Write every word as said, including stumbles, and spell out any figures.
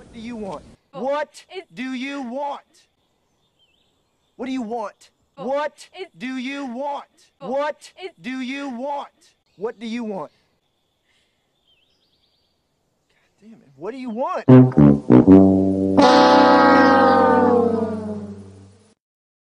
do you want? What do you want? What do you want? What do you want? What do you want? What do you want? God damn it. What do you want?